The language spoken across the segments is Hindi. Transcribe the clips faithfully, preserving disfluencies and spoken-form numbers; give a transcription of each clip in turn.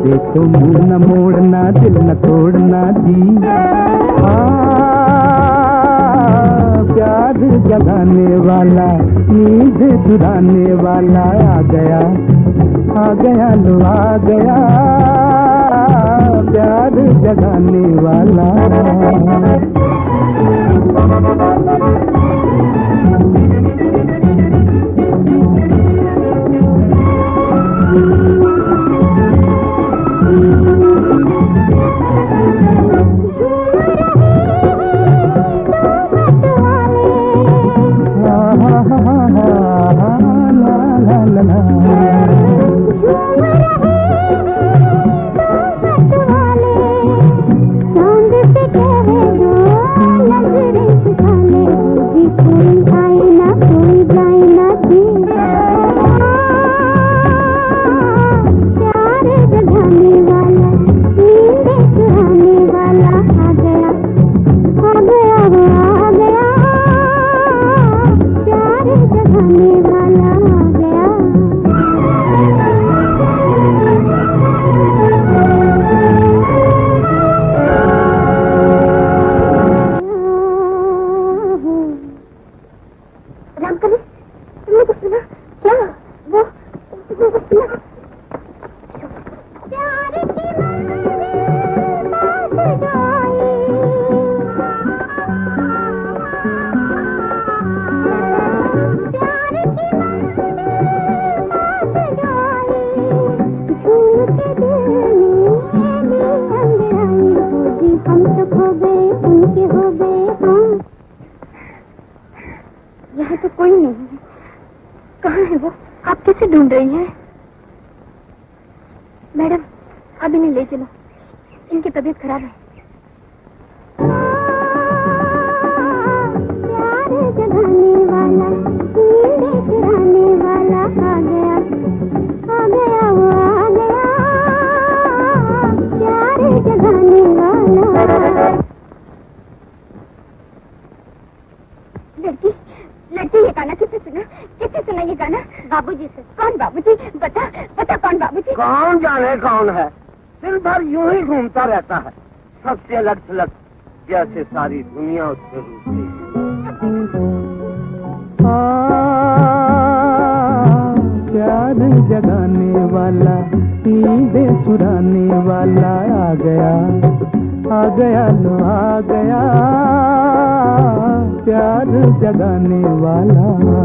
देखो मुंह न मोड़ना, दिल न तोड़ना जी। प्यार जगाने वाला, नींद चुराने वाला आ गया, आ गया लो आ गया, प्यार जगाने वाला। यहाँ तो कोई नहीं है। कहाँ है वो? आप कैसे ढूंढ रही हैं? मैडम, अब इन्हें ले चलो, इनकी तबीयत खराब है। प्यार जगाने वाला, नींद चुराने वाला आ गया, आ गया वो आ गया, प्यार जगाने वाला। लड़की लड़की ये गाना किससे सुना? किससे सुना ये गाना? बाबूजी से। कौन बाबूजी? बता बता कौन बाबूजी? कौन जाने कौन है, दिन भर यूं ही घूमता रहता है, सबसे अलग थलग, जैसे सारी दुनिया उससे रूठी। प्यार जगाने वाला, नींदें चुराने वाला आ गया, आ गया लो आ गया, प्यार जगाने वाला।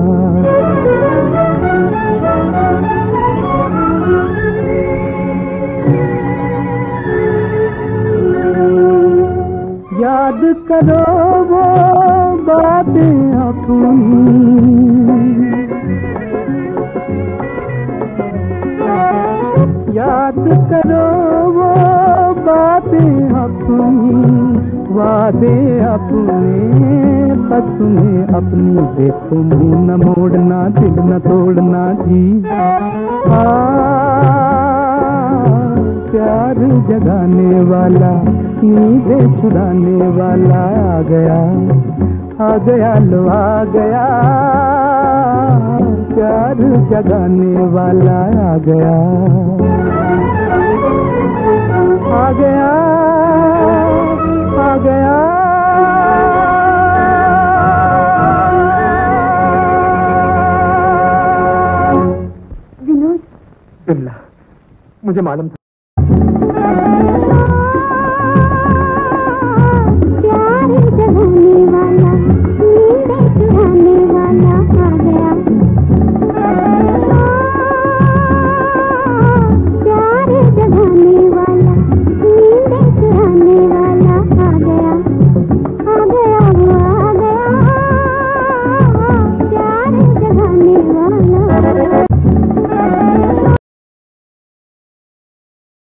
याद करो वो बातें अपनी, याद करो वो बातें अपनी, वादे अपने बस में अपनी। देखो मुंह न मोड़ना, दिल न तोड़ना जी। आ प्यार जगाने वाला, नींदें चुराने वाला आ गया, आ गया लो आ गया, प्यार जगाने वाला आ गया, आ गया, आ गया। विनोद, बिल्ला, मुझे मालूम था